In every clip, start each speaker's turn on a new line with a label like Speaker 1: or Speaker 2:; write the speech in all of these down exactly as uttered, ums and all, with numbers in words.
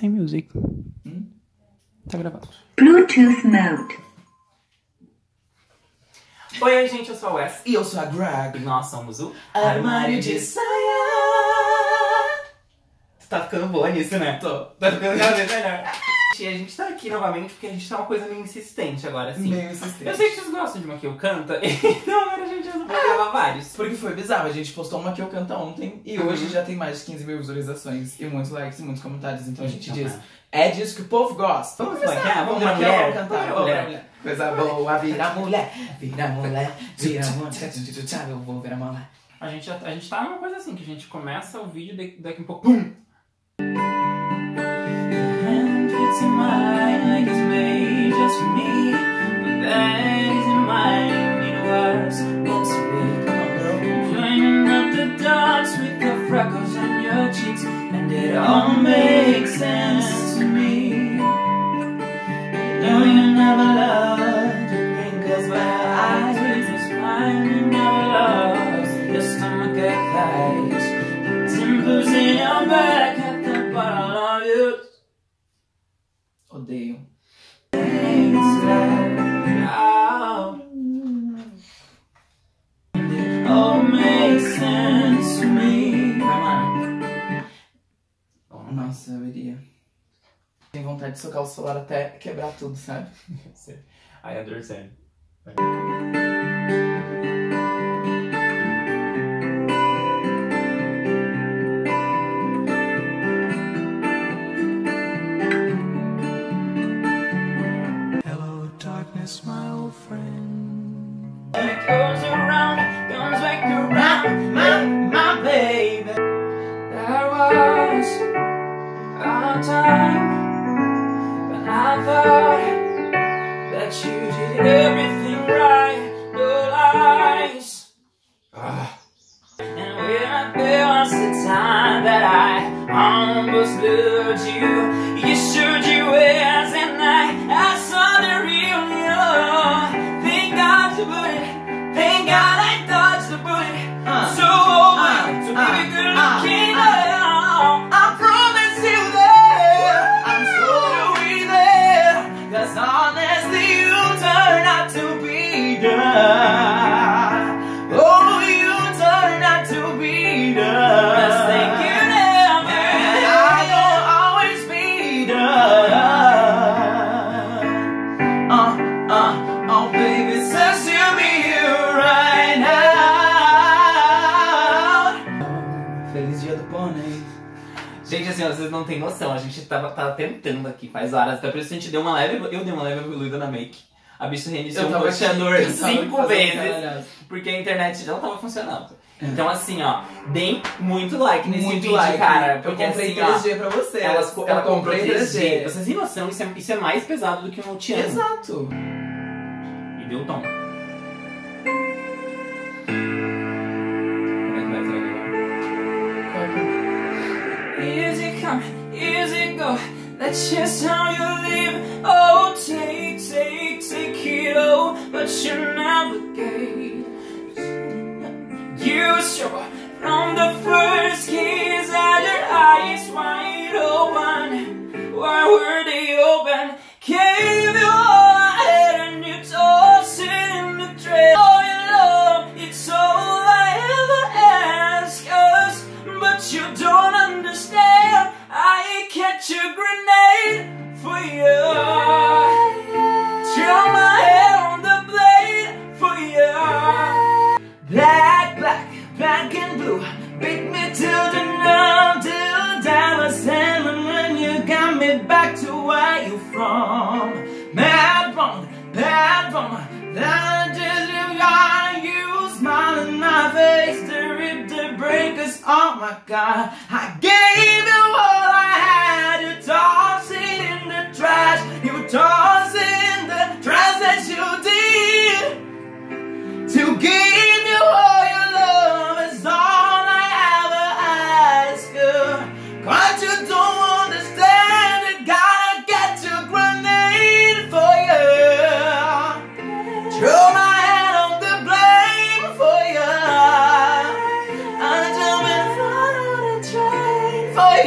Speaker 1: Tem music. Hum? Tá gravado.
Speaker 2: Bluetooth mode.
Speaker 1: Oi, oi, gente, eu sou a Wes.
Speaker 3: E eu sou a Greg.
Speaker 1: E nós somos o
Speaker 3: Armário de Saia.
Speaker 1: Você tá ficando boa nisso, né?
Speaker 3: Tô.
Speaker 1: Tá ficando cada vez melhor. E a gente tá aqui novamente porque a gente tá uma coisa meio insistente agora, assim.
Speaker 3: Meio insistente.
Speaker 1: Eu sei que vocês gostam de uma que eu canta, então agora a gente vai gravar vários.
Speaker 3: Porque foi bizarro, a gente postou uma que eu canto ontem e
Speaker 1: Uhum.
Speaker 3: hoje já tem mais de quinze mil visualizações e muitos likes e muitos comentários. Então a gente
Speaker 1: Então,
Speaker 3: diz, é disso que o povo gosta.
Speaker 1: Vamos
Speaker 3: começar,
Speaker 1: maquiar, vamos
Speaker 3: vamos
Speaker 1: virar
Speaker 3: maquiar,
Speaker 1: mulher.
Speaker 3: vamos cantar,
Speaker 1: Vamos
Speaker 3: vamos
Speaker 1: virar
Speaker 3: virar mulher. Coisa boa, vira mulher, vira mulher, vira mulher, eu vou virar mulher.
Speaker 1: A gente, a gente tá numa coisa assim, que a gente começa o vídeo e daqui a pouco, pum! It's in mine like it's made just for me, but that isn't mine, it was meant to be. Come on, girl. Joining up the dots with the freckles on your cheeks, and it all makes sense to me. You know you never loved your wrinkles, but your eyes witness mine. You never lost your stomach at thighs, the dimples in your back at the bottom of you.
Speaker 3: Odeio. Nossa, eu iria. Tenho vontade de socar o celular até quebrar tudo, sabe?
Speaker 1: I understand. My old friend. It goes around, comes back around, my, my baby. There was a time when I thought that you did everything right, no lies. Ah. And when there was the time that I almost loved you, you showed your ways and I, I saw the real. Thank God you put it. Thank God I dodged the bullet. Uh, so over, uh, so uh, baby good looking uh, I promise you that I'm slowly there. Cause honestly you turned out to be done. Oh, you turned out to be done. Best thing you never. And I will always be done. Uh, uh. Oh baby, says to me right now. Feliz dia do pônei. Gente, assim, ó, vocês não tem noção. A gente tava, tava tentando aqui faz horas. Até por isso a gente deu uma leve. Eu dei uma leve evoluída na make. A bicha reiniciou o roteador cinco vezes. Porque a internet já não tava funcionando. É. Então assim, ó, deem muito like nesse
Speaker 3: muito
Speaker 1: vídeo,
Speaker 3: like,
Speaker 1: cara.
Speaker 3: Porque eu comprei
Speaker 1: assim,
Speaker 3: três G pra você.
Speaker 1: Elas,
Speaker 3: eu
Speaker 1: ela
Speaker 3: comprei três G.
Speaker 1: Vocês têm noção? Isso é, isso é mais pesado do que um Multiano.
Speaker 3: Exato.
Speaker 1: E deu o tom. Easy come, easy go. That's just how you live. Oh, take, take, take it all, but you navigate. You saw from the first kiss had your eyes wide open. Why were they open? Gave you all I had and you tossed it in the trail. Oh, your love, it's all I ever ask us, but you don't understand. I catch a grenade for you. Throw my head on the blade for you. Black, black, black and blue. Beat me till the numb, till diamonds and when you got me back to where you from. Mad bone, bad bone. That just you got you smile in my face. The rip, the breakers, oh my God. I gave you all I had. You toss it in the trash. You toss it in the trash that you did. To give you all your love is all I ever ask you. But you don't understand it. Gotta get your grenade for you. Throw my head on the blame for you. I jump in front of the train for you.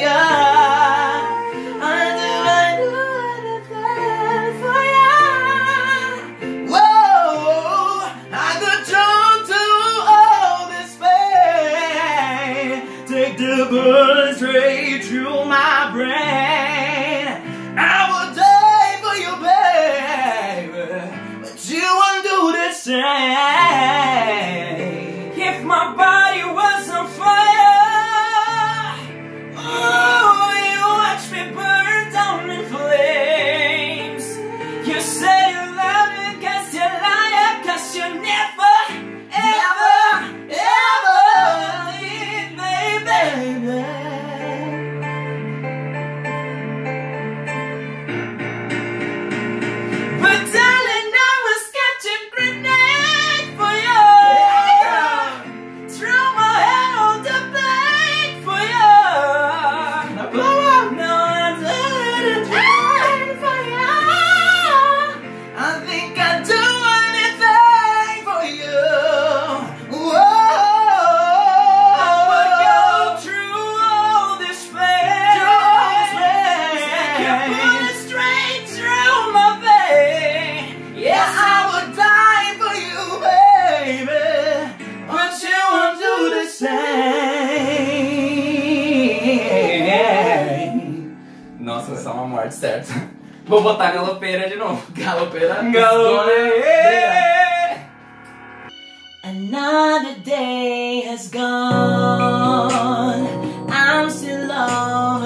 Speaker 4: Nossa, só uma morte certa. Vou botar galopeira de novo.
Speaker 3: Galopeira.
Speaker 4: Galopeira.
Speaker 1: Another day has gone. I'm still all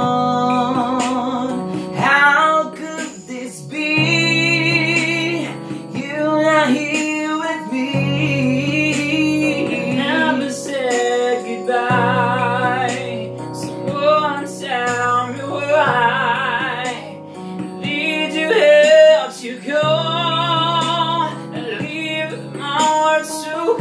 Speaker 1: alone. How could this be? You're not here with me. Never said goodbye. Someone tell me why. Did you help you go? And leave my heart so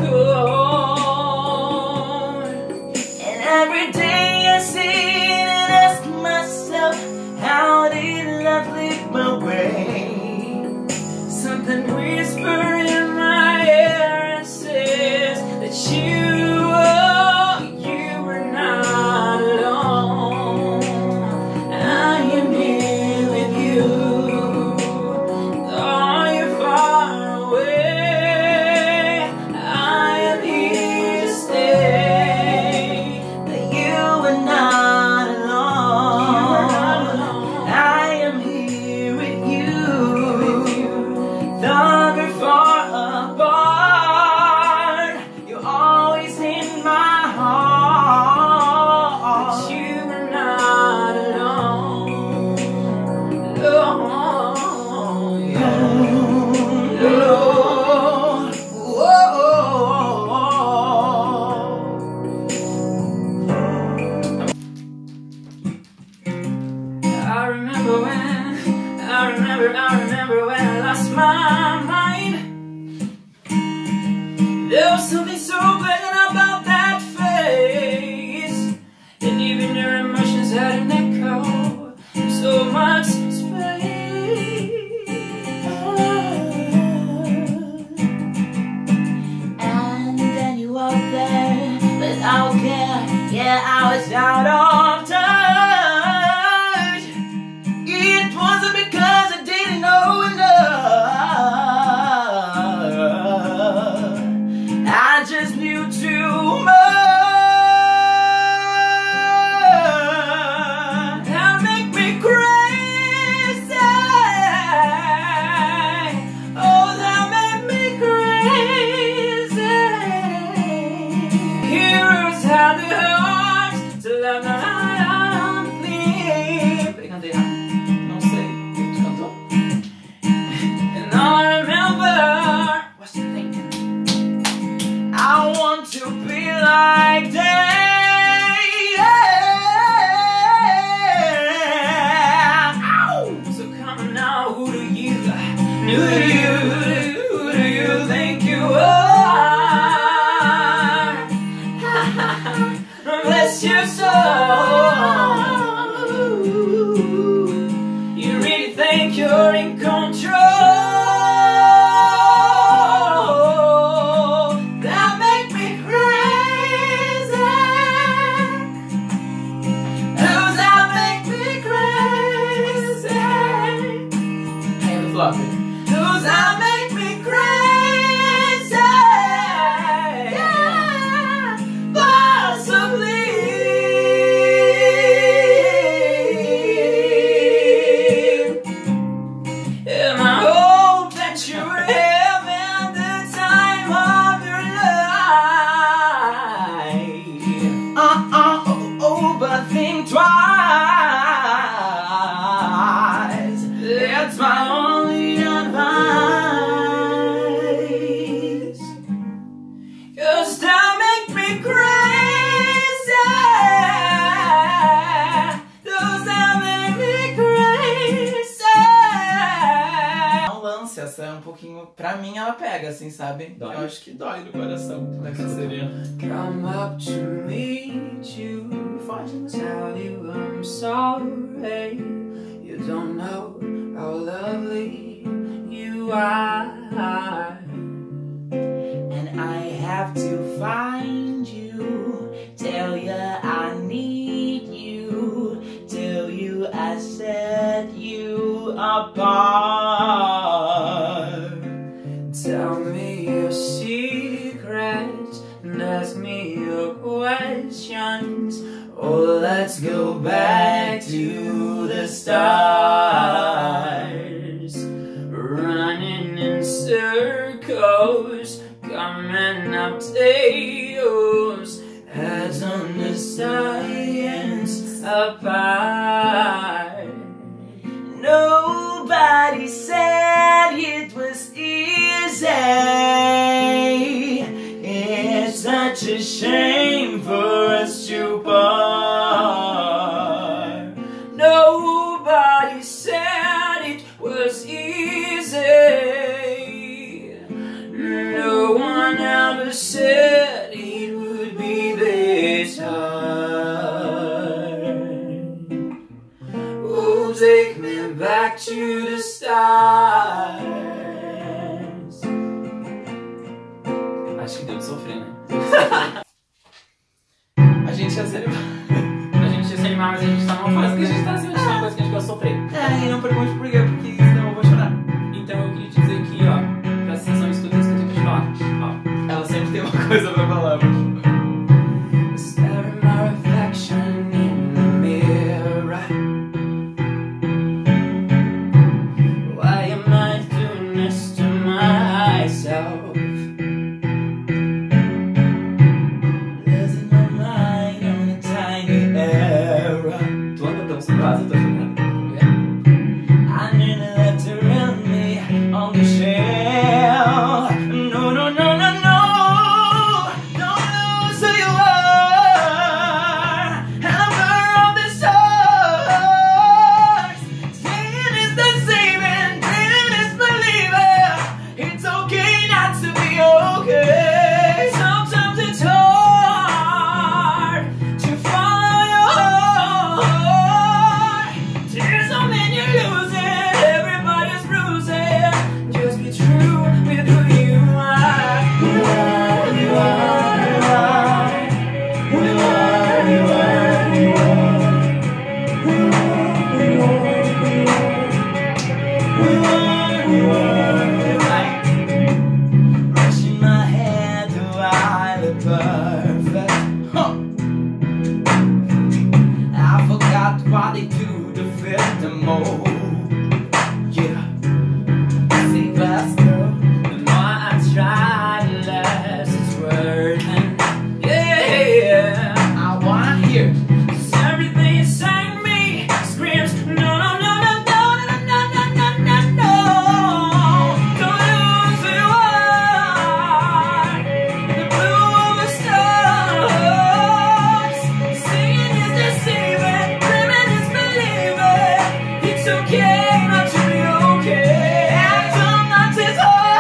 Speaker 1: cold. And every day I sit and ask myself, how did love lead my way? Something whispers in my ear and says that you, oh, you were not alone. I am here with you, though you're far away. I am here to stay, that you are not alone. I am here with you, though we're far apart. You're always in my heart, but you are not alone. Alone, yeah. Alone. Whoa. I remember when, I remember, I remember when I lost my mind. There was something so blatant about that face, and even your emotions had an echo, so much space. And then you walked there without care. Yeah, I was out of touch. It wasn't because I didn't know enough. I just knew too much. That make me crazy. Oh, that made me crazy. Heroes have the heart to love the unbelief. Eu cantei errado. Não sei. Tu cantou? And I remember, what's you thinking? I want to be like that. Ow! So come on now, who do you, who do you, who do you think you are? Bless your soul. You really think you're in control? That make me crazy. Oh, that make me crazy.
Speaker 3: And fluffy.
Speaker 1: Oh, that make me crazy. Yeah, possibly. And I hope that you were having the time of your life. Uh, uh, oh, oh, but think twice. That's my only advice. 'Cause that make me crazy. Does that make me crazy?
Speaker 3: Não lance, essa é um pouquinho. Pra mim ela pega, assim, sabe?
Speaker 4: Dói?
Speaker 3: Eu acho que dói no coração da canceriana.
Speaker 1: Come up to meet you, tell you I'm sorry. You don't know how lovely you are, and I have to find you, tell you I need you, tell you I set you apart. Tell me your secrets and ask me your questions. Oh, let's go back to the stars, running in circles, coming up tails, heads on the science apart. Nobody said it was easy. It's such a shame for us to part. Nobody said it was easy. No one ever said it would be this hard. Oh, take me back to the stars.
Speaker 4: Acho que deu de sofrer, né?
Speaker 3: A gente ia ser...
Speaker 4: A gente ia se animar, mas a gente tá numa fase que a gente tá acima de uma coisa que a gente vai sofrer.
Speaker 3: É, e não pergunte por quê, porque senão eu vou chorar.
Speaker 4: Então eu queria te dizer aqui, ó, presta atenção, escuta isso que eu tenho que te falar. Ó.
Speaker 3: Ela sempre tem uma coisa pra falar.
Speaker 1: Staring my reflection in the mirror. Why am I doing this to myself? Losing my mind on a tiny error.
Speaker 4: Tu anda tão sem base, eu tô chorando.
Speaker 1: I nearly left her around me on the shelf. No, no, no, no, no. Don't lose who you are. Hammer of the stars. Seeing is deceiving, dreaming is believing. It's okay not to be okay. Sometimes it's hard to follow your heart. Tears don't mean you're losing, everybody's bruising. Just be true with who you are. You are, you are, you are. You are, you are, you are. You are, you are, you are. Brushing my hair, do I look perfect? Huh. I forgot what they do to fit the mold. Yeah. See, fast girl, the more I try, the less it's working. Yeah, I wanna hear, 'cause everything inside me screams no, no, no, no, no, no, no, no, no, no, no. Don't lose who you are. The blue of the stars. Seeing is deceiving, dreaming is believing. It's okay not to be okay. And sometimes it's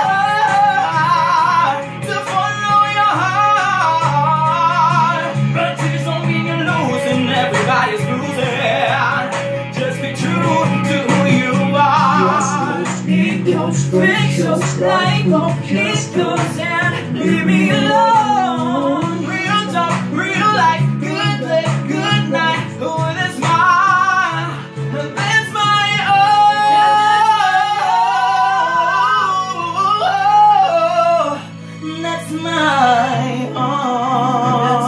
Speaker 1: hard to follow your heart. But tears don't mean you're losing, everybody's losing. Just be true to who you are. It goes, fix your cycle, it goes and leave me alone. Real talk, real life, good day, good night, with a smile. That's my own. That's my own.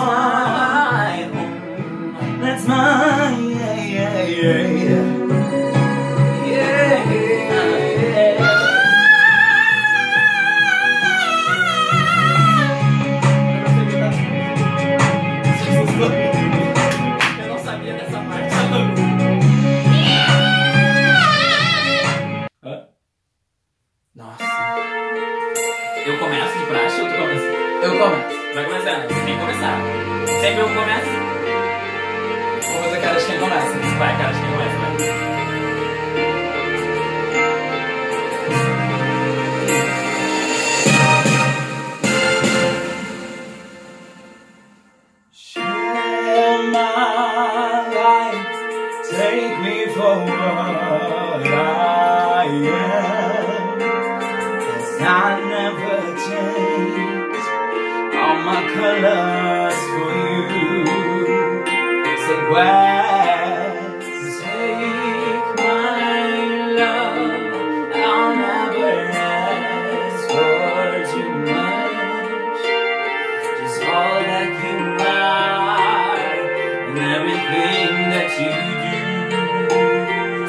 Speaker 1: That's my own. That's my, yeah, yeah, yeah, yeah. Yeah, yeah.
Speaker 4: Eu não sabia dessa parte. Hã?
Speaker 3: Nossa.
Speaker 4: Eu começo de praxe ou tu começa?
Speaker 3: Eu começo.
Speaker 4: Vai começar, né? Você tem que começar. Sempre eu começo.
Speaker 3: Vou fazer cara de quem começa.
Speaker 4: Vai, cara, acho que começa, vai.
Speaker 1: Share my life, take me for what I am. 'Cause I never change all my colors for you. Say west, take my love. I'll never ask for too much. Just all that you are and everything that you do.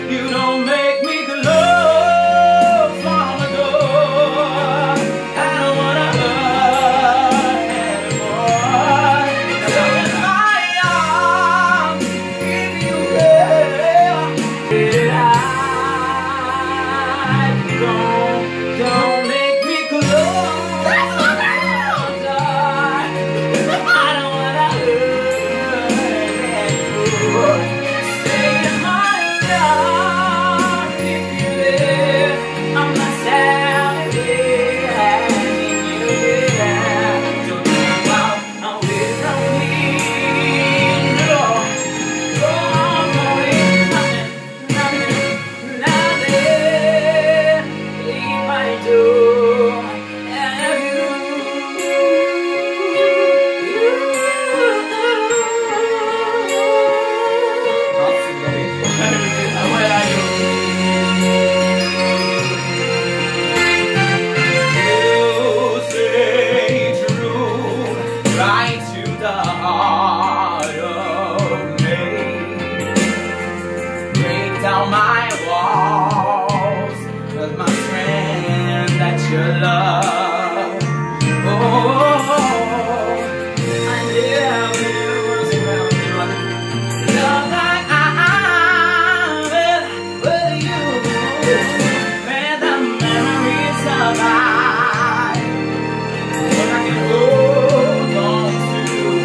Speaker 1: You don't make me close on the door. I don't wanna hurt anymore. Stay in my arms if you will. Don't, don't make me close. That's my door. I don't wanna hurt anymore. Stay in my arms if you will. I'm not savage asking you there. So don't walk away from me. No, don't go away. Nothing, nothing, nothing. Leave my door and you.
Speaker 4: Nossa, ainda bem.
Speaker 1: Where are you? You stay true, right to the heart of me. Break down my walls with my strength that you love. Oh, I never was around you. Love like I will with you, where the memories survive. What I can hold on to,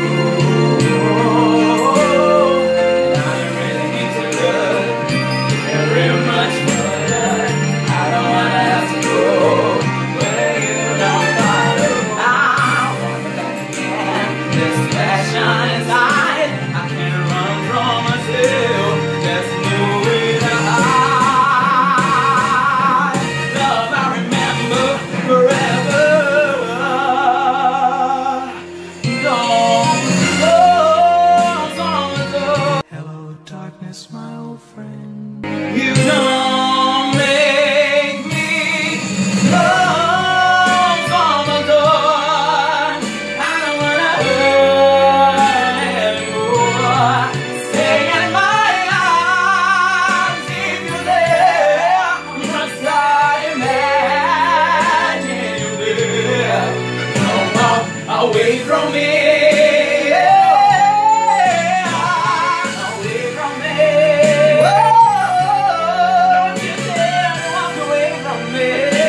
Speaker 1: and I really need to look very much further. I don't wanna have to go where you don't follow. I want back again. This passion inside, I can't run from until just moving on. Love I remember forever. Don't close on the door. Hello, darkness, my old friend. You don't make me close on the door. I don't wanna hurt anymore. Stay in my arms if you're there. Must I imagine you there? Don't walk away from me. Away from me. Don't you dare walk away from me.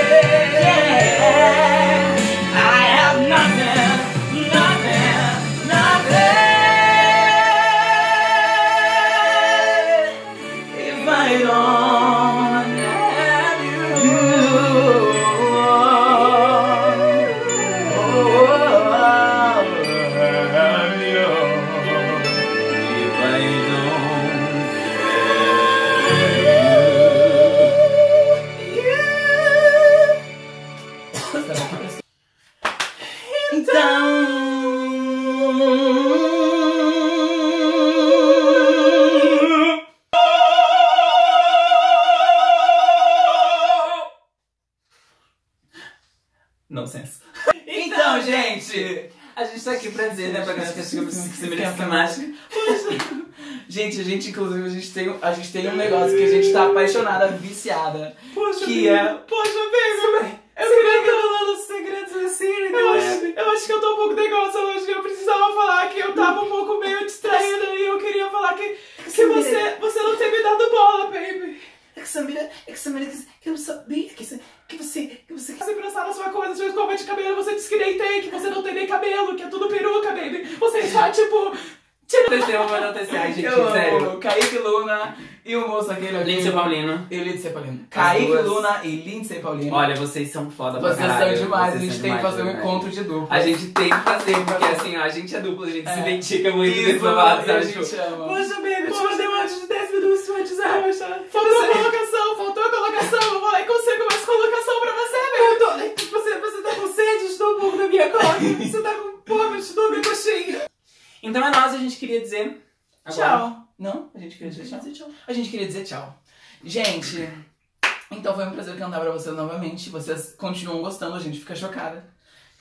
Speaker 1: I have nothing, nothing, nothing if I don't have you. Oh, have you. If I don't have you.
Speaker 4: Nonsense.
Speaker 1: Então, gente,
Speaker 4: A gente tá aqui pra dizer, né, pra galera que chega que se merece essa mágica.
Speaker 3: Gente, a gente, inclusive, a gente, tem, um- a gente tem um negócio que a gente tá apaixonada, viciada.
Speaker 1: Poxa,
Speaker 3: que
Speaker 1: baby.
Speaker 3: é.
Speaker 1: Poxa, baby. Eu queria que eu falando os segredos assim, eu acho, eu acho que eu tô um pouco negócio hoje. Eu precisava falar que eu tava um pouco meio distraída e eu queria falar que, que você, você não tem me dado bola, baby.
Speaker 3: É que Samira, é que Samira, que que eu sabia, que você, que você, que você...
Speaker 1: Você pensar na sua coisa, sua escova de cabelo, você disse que nem tem, que você não tem nem cabelo, que é tudo peruca, baby. Você só, tipo...
Speaker 4: Aconteceu, vai acontecer. Ai, gente,
Speaker 3: Eu
Speaker 4: sério.
Speaker 3: amo Kaique Luna e o moço aquele ali.
Speaker 4: Lindsay Paulino.
Speaker 3: E o Lindsay Paulino.
Speaker 4: As
Speaker 3: Kaique
Speaker 4: duas.
Speaker 3: Luna e Lindsay Paulino.
Speaker 4: Olha, vocês são foda pra
Speaker 3: Vocês
Speaker 4: caralho.
Speaker 3: são demais, a
Speaker 4: Vocês
Speaker 3: gente
Speaker 4: são
Speaker 3: tem que
Speaker 4: demais,
Speaker 3: fazer um
Speaker 4: verdade.
Speaker 3: encontro de dupla.
Speaker 4: A gente tem que fazer, porque assim, ó, a gente é dupla, a gente se
Speaker 3: É.
Speaker 4: identifica muito
Speaker 3: Isso,
Speaker 4: nesse babado,
Speaker 3: a
Speaker 4: sabe?
Speaker 3: gente
Speaker 4: Tipo,
Speaker 3: ama.
Speaker 1: Poxa, baby, poxa, deu antes de dez minutos antes, arrocha. Faltou a colocação, faltou a colocação. Eu vou lá e consigo mais colocação pra você, baby. Você, você tá com sede? Estou um pouco da minha coca. Você tá com fome? Estou minha coxinha.
Speaker 4: então é nós, a gente queria dizer. Agora.
Speaker 3: Tchau. Não? A gente queria dizer tchau? A gente queria dizer tchau. Gente, então foi um prazer cantar pra vocês novamente. Vocês continuam gostando, a gente fica chocada.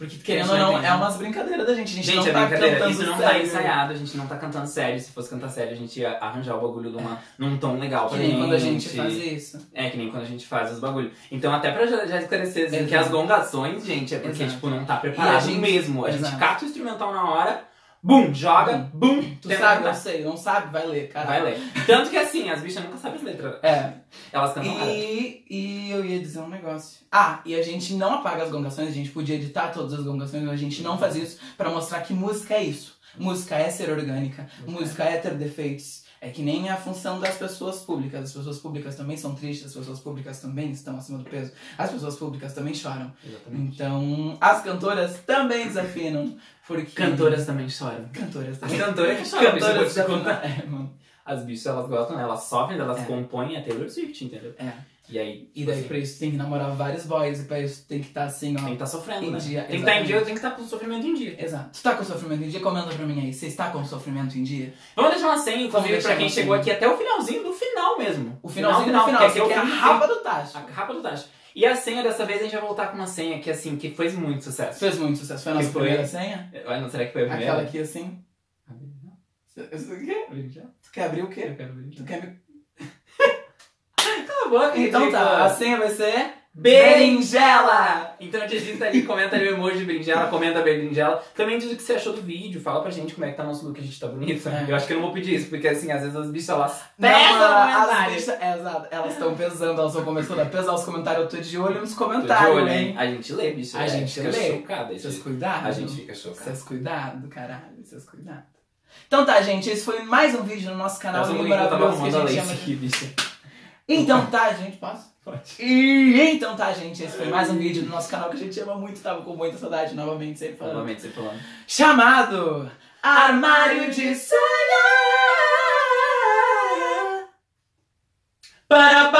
Speaker 3: Porque, querendo ou não, é umas brincadeiras da gente. A gente,
Speaker 4: Gente,
Speaker 3: não
Speaker 4: é
Speaker 3: tá
Speaker 4: brincadeira.
Speaker 3: cantando
Speaker 4: Isso não
Speaker 3: sério.
Speaker 4: tá ensaiado, a gente não tá cantando sério. Se fosse cantar sério, a gente ia arranjar o bagulho numa, num tom legal
Speaker 3: Que
Speaker 4: pra
Speaker 3: nem
Speaker 4: gente.
Speaker 3: quando a gente faz isso.
Speaker 4: É, que nem quando a gente faz os bagulhos. Então, até pra já, já esclarecer assim, que
Speaker 3: Exato.
Speaker 4: as gongações, gente, é porque,
Speaker 3: Exato.
Speaker 4: tipo, não tá
Speaker 3: E a
Speaker 4: preparado
Speaker 3: gente-
Speaker 4: mesmo. A gente
Speaker 3: Exato.
Speaker 4: cata o instrumental na hora, bum, joga, bum,
Speaker 3: Tu
Speaker 4: tenta
Speaker 3: sabe, eu
Speaker 4: cantar.
Speaker 3: sei. Não sabe, vai ler, cara.
Speaker 4: Vai ler. Tanto que assim, as bichas nunca sabem as letras.
Speaker 3: É.
Speaker 4: Elas cantam nada.
Speaker 3: E, e eu ia dizer um negócio. Ah, e a gente não apaga as gongações, a gente podia editar todas as gongações, mas a gente não faz isso pra mostrar que música é isso. Música é ser orgânica, música é ter defeitos. É que nem a função das pessoas públicas. As pessoas públicas também são tristes, as pessoas públicas também estão acima do peso, as pessoas públicas também choram.
Speaker 4: Exatamente.
Speaker 3: Então, as cantoras também desafinam. Porque...
Speaker 4: Cantoras também choram.
Speaker 3: Cantoras
Speaker 4: As
Speaker 3: também.
Speaker 4: cantoras que choram, bicho, eu vou
Speaker 3: Cantoras
Speaker 4: te contar.
Speaker 3: desafinam. É, mano.
Speaker 4: As bichas, elas gostam, elas sofrem, elas
Speaker 3: É.
Speaker 4: compõem a Taylor Swift, entendeu?
Speaker 3: É.
Speaker 4: E aí,
Speaker 3: E daí
Speaker 4: assim,
Speaker 3: pra isso tem que namorar vários boys, e pra isso tem que estar assim, ó.
Speaker 4: tem que estar sofrendo,
Speaker 3: Em
Speaker 4: né?
Speaker 3: dia,
Speaker 4: tem que estar em dia,
Speaker 3: exatamente.
Speaker 4: tem que estar com o sofrimento em dia.
Speaker 3: Exato. Tu tá com sofrimento em dia? Comenta pra mim aí. Você está com sofrimento em dia?
Speaker 4: Vamos deixar uma senha, inclusive,
Speaker 3: deixar
Speaker 4: pra quem
Speaker 3: uma
Speaker 4: chegou
Speaker 3: senha.
Speaker 4: aqui até o finalzinho do final mesmo.
Speaker 3: O finalzinho
Speaker 4: final,
Speaker 3: do final,
Speaker 4: porque
Speaker 3: você
Speaker 4: aqui
Speaker 3: quer
Speaker 4: é
Speaker 3: a
Speaker 4: o fim,
Speaker 3: rapa do tacho.
Speaker 4: A rapa do tacho. E a senha dessa vez a gente vai voltar com uma senha que, assim, que fez muito sucesso.
Speaker 3: Fez muito sucesso. Foi a nossa
Speaker 4: Que foi-
Speaker 3: primeira senha?
Speaker 4: Ah, não, será que foi a primeira?
Speaker 3: Aquela aqui assim. Isso aqui? Tu quer abrir o quê?
Speaker 4: Eu quero ver.
Speaker 3: Tu quer me...
Speaker 4: Cala a boca,
Speaker 3: Então
Speaker 4: ridícula.
Speaker 3: tá, a senha vai ser...
Speaker 4: Berinjela! Então digita ali, comenta ali o emoji de berinjela, comenta berinjela. Também diz o que você achou do vídeo, fala pra gente como é que tá nosso look, a gente tá bonito.
Speaker 3: É.
Speaker 4: Eu acho que eu não vou pedir isso, porque assim, às vezes as bichas elas
Speaker 3: Não,
Speaker 4: pesam no
Speaker 3: as
Speaker 4: comentário.
Speaker 3: bichas, é, exato, elas estão pesando, elas estão começando a pesar os comentários. Eu tô de olho nos
Speaker 4: Tô de
Speaker 3: comentários,
Speaker 4: olho,
Speaker 3: hein?
Speaker 4: hein? A gente lê, bicho.
Speaker 3: A
Speaker 4: é,
Speaker 3: gente
Speaker 4: fica
Speaker 3: lê.
Speaker 4: chocada.
Speaker 3: Vocês
Speaker 4: gente-
Speaker 3: cuidaram?
Speaker 4: A gente fica chocado.
Speaker 3: Vocês cuidado, caralho, vocês cuidado. Então tá, gente, esse foi mais um vídeo no nosso canal
Speaker 4: Nossa,
Speaker 3: lindo,
Speaker 4: eu tava
Speaker 3: maravilhoso que
Speaker 4: arrumando a
Speaker 3: a gente
Speaker 4: lace
Speaker 3: chama
Speaker 4: aqui, bicho.
Speaker 3: Então tá, gente, posso?
Speaker 4: Pode.
Speaker 3: E então tá, gente, esse foi mais um vídeo do nosso canal que a gente ama muito, tava com muita saudade, novamente, sempre falando.
Speaker 4: Novamente, você falando.
Speaker 3: Chamado Armário de Sonhar. Para